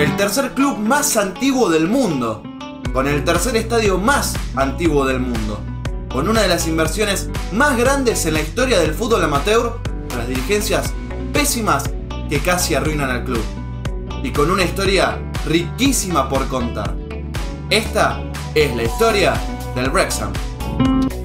el tercer club más antiguo del mundo, con el tercer estadio más antiguo del mundo, con una de las inversiones más grandes en la historia del fútbol amateur, con las dirigencias pésimas que casi arruinan al club, y con una historia riquísima por contar. Esta es la historia del Wrexham.